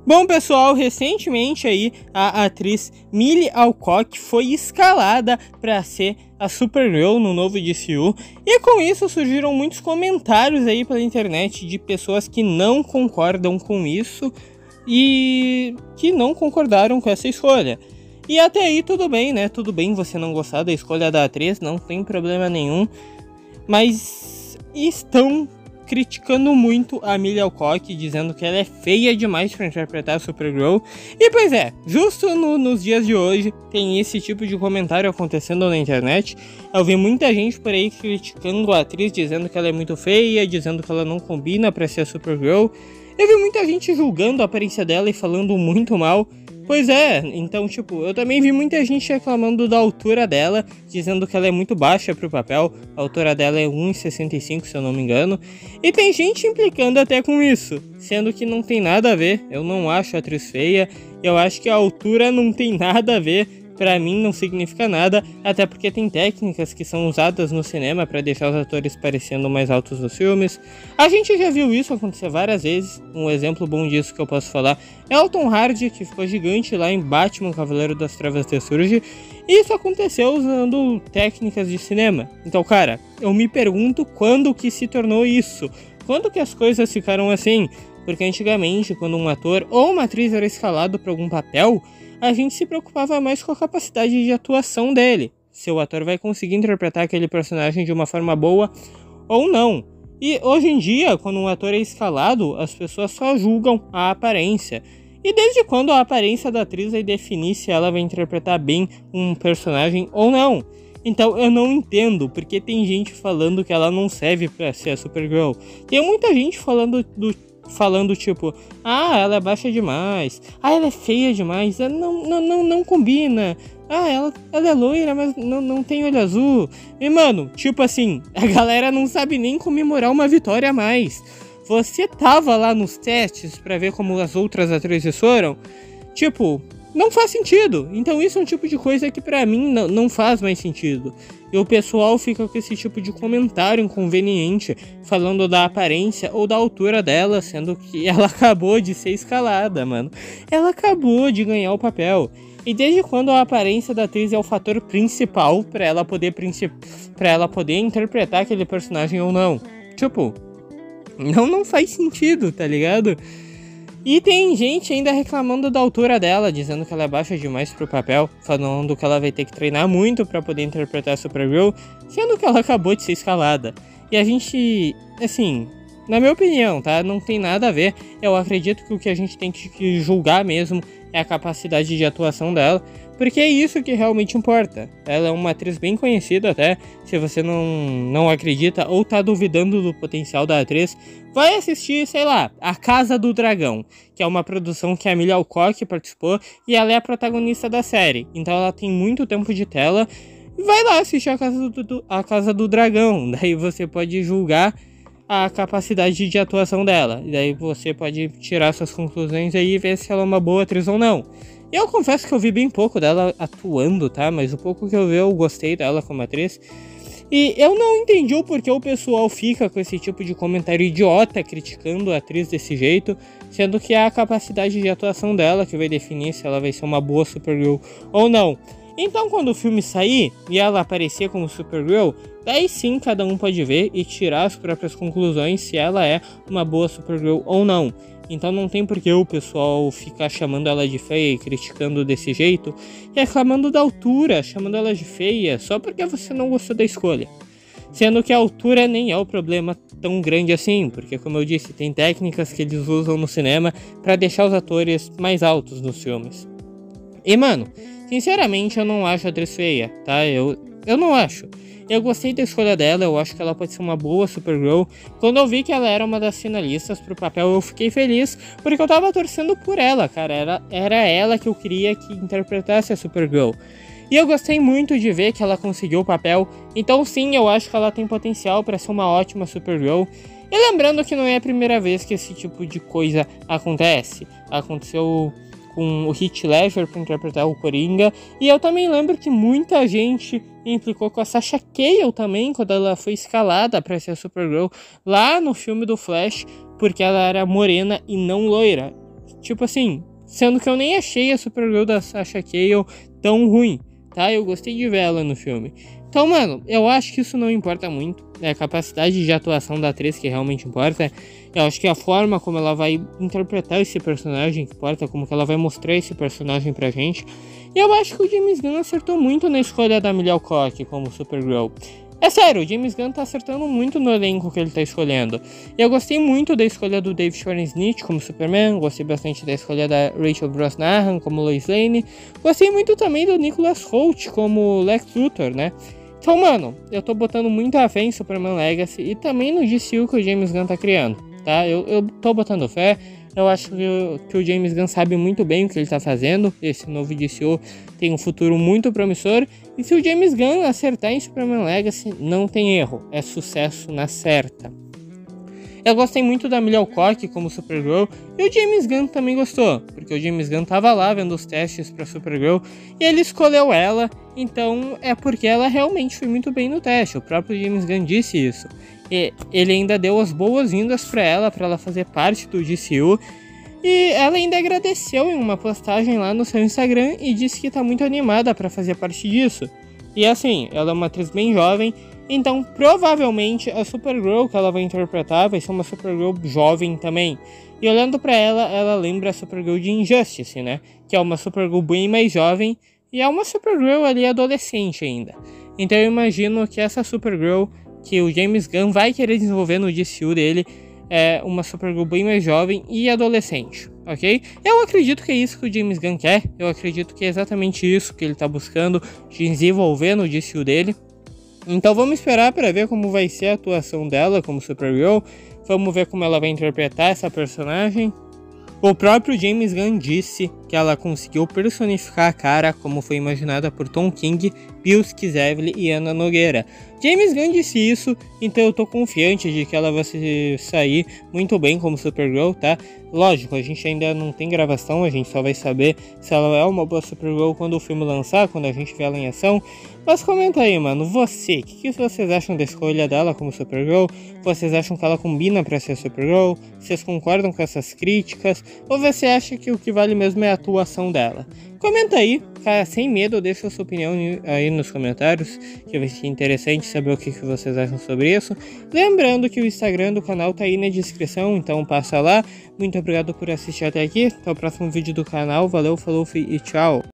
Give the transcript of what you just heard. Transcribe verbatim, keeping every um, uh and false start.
Bom, pessoal, recentemente aí a atriz Millie Alcock foi escalada para ser a Supergirl no novo D C U, e com isso surgiram muitos comentários aí pela internet de pessoas que não concordam com isso e que não concordaram com essa escolha. E até aí tudo bem, né? Tudo bem você não gostar da escolha da atriz, não tem problema nenhum, mas estão criticando muito a Millie Alcock, dizendo que ela é feia demais para interpretar a Supergirl. E pois é, justo no, nos dias de hoje tem esse tipo de comentário acontecendo na internet. Eu vi muita gente por aí criticando a atriz, dizendo que ela é muito feia, dizendo que ela não combina para ser a Supergirl. Eu vi muita gente julgando a aparência dela e falando muito mal. Pois é, então tipo, eu também vi muita gente reclamando da altura dela, dizendo que ela é muito baixa pro papel. A altura dela é um e sessenta e cinco, se eu não me engano. E tem gente implicando até com isso, sendo que não tem nada a ver. Eu não acho a atriz feia, eu acho que a altura não tem nada a ver. Pra mim não significa nada, até porque tem técnicas que são usadas no cinema para deixar os atores parecendo mais altos nos filmes. A gente já viu isso acontecer várias vezes. Um exemplo bom disso que eu posso falar é o Tom Hardy, que ficou gigante lá em Batman, Cavaleiro das Trevas Ressurge. E isso aconteceu usando técnicas de cinema. Então, cara, eu me pergunto quando que se tornou isso? Quando que as coisas ficaram assim? Porque antigamente, quando um ator ou uma atriz era escalado para algum papel, a gente se preocupava mais com a capacidade de atuação dele, se o ator vai conseguir interpretar aquele personagem de uma forma boa ou não. E hoje em dia, quando um ator é escalado, as pessoas só julgam a aparência. E desde quando a aparência da atriz vai definir se ela vai interpretar bem um personagem ou não? Então eu não entendo porque tem gente falando que ela não serve para ser a Supergirl. Tem muita gente falando do Falando tipo, ah, ela é baixa demais, ah, ela é feia demais, não, não, não, não combina, ah, ela, ela é loira, mas não, não tem olho azul. E mano, tipo assim, a galera não sabe nem comemorar uma vitória a mais. Você tava lá nos testes pra ver como as outras atrizes foram? Tipo, não faz sentido. Então isso é um tipo de coisa que pra mim não, não faz mais sentido. E o pessoal fica com esse tipo de comentário inconveniente, falando da aparência ou da altura dela, sendo que ela acabou de ser escalada, mano. Ela acabou de ganhar o papel. E desde quando a aparência da atriz é o fator principal pra ela poder, princip... pra ela poder interpretar aquele personagem ou não? Tipo, não, não faz sentido, tá ligado? E tem gente ainda reclamando da altura dela, dizendo que ela é baixa demais pro papel, falando que ela vai ter que treinar muito pra poder interpretar a Supergirl, sendo que ela acabou de ser escalada. E a gente, assim, na minha opinião, tá? Não tem nada a ver. Eu acredito que o que a gente tem que julgar mesmo é a capacidade de atuação dela, porque é isso que realmente importa. Ela é uma atriz bem conhecida até. Se você não, não acredita ou tá duvidando do potencial da atriz, vai assistir, sei lá, A Casa do Dragão, que é uma produção que a Millie Alcock participou e ela é a protagonista da série. Então ela tem muito tempo de tela. Vai lá assistir A Casa do, do, a Casa do Dragão, daí você pode julgar a capacidade de atuação dela. E daí você pode tirar suas conclusões aí e ver se ela é uma boa atriz ou não. Eu confesso que eu vi bem pouco dela atuando, tá? Mas o pouco que eu vi eu gostei dela como atriz. E eu não entendi o porquê o pessoal fica com esse tipo de comentário idiota criticando a atriz desse jeito, sendo que é a capacidade de atuação dela que vai definir se ela vai ser uma boa Supergirl ou não. Então quando o filme sair e ela aparecer como Supergirl, daí sim cada um pode ver e tirar as próprias conclusões se ela é uma boa Supergirl ou não. Então não tem por que o pessoal ficar chamando ela de feia e criticando desse jeito, e reclamando da altura, chamando ela de feia, só porque você não gostou da escolha. Sendo que a altura nem é o problema tão grande assim, porque como eu disse, tem técnicas que eles usam no cinema para deixar os atores mais altos nos filmes. E mano, sinceramente eu não acho a atriz feia, tá? Eu, eu não acho. Eu gostei da escolha dela, eu acho que ela pode ser uma boa Supergirl. Quando eu vi que ela era uma das finalistas pro papel, eu fiquei feliz, porque eu tava torcendo por ela, cara. Era, era ela que eu queria que interpretasse a Supergirl. E eu gostei muito de ver que ela conseguiu o papel. Então sim, eu acho que ela tem potencial para ser uma ótima Supergirl. E lembrando que não é a primeira vez que esse tipo de coisa acontece. Aconteceu com o Heath Ledger para interpretar o Coringa. E eu também lembro que muita gente implicou com a Sasha Calle também, quando ela foi escalada para ser a Supergirl lá no filme do Flash, porque ela era morena e não loira. Tipo assim, sendo que eu nem achei a Supergirl da Sasha Calle tão ruim, tá? Eu gostei de ver ela no filme. Então, mano, eu acho que isso não importa muito. É a capacidade de atuação da atriz que realmente importa. Eu acho que a forma como ela vai interpretar esse personagem que importa, como que ela vai mostrar esse personagem pra gente. E eu acho que o James Gunn acertou muito na escolha da Emilia Clarke como Supergirl. É sério, o James Gunn tá acertando muito no elenco que ele tá escolhendo. E eu gostei muito da escolha do David Schwarzenegger como Superman, gostei bastante da escolha da Rachel Brosnahan como Lois Lane, gostei muito também do Nicholas Hoult como Lex Luthor, né? Então, mano, eu tô botando muita fé em Superman Legacy e também no D C U que o James Gunn tá criando, tá? Eu, eu tô botando fé. Eu acho que o, que o James Gunn sabe muito bem o que ele tá fazendo. Esse novo D C U tem um futuro muito promissor. E se o James Gunn acertar em Superman Legacy, não tem erro. É sucesso na certa. Eu gostei muito da Emilia Clarke como Supergirl. E o James Gunn também gostou. Porque o James Gunn tava lá vendo os testes pra Supergirl. E ele escolheu ela. Então é porque ela realmente foi muito bem no teste. O próprio James Gunn disse isso. E ele ainda deu as boas-vindas para ela, para ela fazer parte do D C U. E ela ainda agradeceu em uma postagem lá no seu Instagram e disse que tá muito animada para fazer parte disso. E assim, ela é uma atriz bem jovem, então provavelmente a Supergirl que ela vai interpretar vai ser uma Supergirl jovem também. E olhando para ela, ela lembra a Supergirl de Injustice, né? Que é uma Supergirl bem mais jovem e é uma Supergirl ali adolescente ainda. Então eu imagino que essa Supergirl que o James Gunn vai querer desenvolver no D C U dele é uma Supergirl bem mais jovem e adolescente, ok? Eu acredito que é isso que o James Gunn quer, eu acredito que é exatamente isso que ele tá buscando desenvolver no D C U dele. Então vamos esperar para ver como vai ser a atuação dela como Supergirl, vamos ver como ela vai interpretar essa personagem. O próprio James Gunn disse que ela conseguiu personificar a cara como foi imaginada por Tom King, Bill Skizevely e Ana Nogueira. James Gunn disse isso, então eu tô confiante de que ela vai se sair muito bem como Supergirl, tá? Lógico, a gente ainda não tem gravação, a gente só vai saber se ela é uma boa Supergirl quando o filme lançar, quando a gente vê ela em ação. Mas comenta aí, mano, você, o que, que vocês acham da escolha dela como Supergirl? Vocês acham que ela combina pra ser Supergirl? Vocês concordam com essas críticas? Ou você acha que o que vale mesmo é a atuação dela? Comenta aí, cara, sem medo, deixa a sua opinião aí nos comentários, que vai ser interessante saber o que, que vocês acham sobre isso. Lembrando que o Instagram do canal tá aí na descrição, então passa lá. Muito obrigado por assistir até aqui, até o próximo vídeo do canal, valeu, falou e tchau!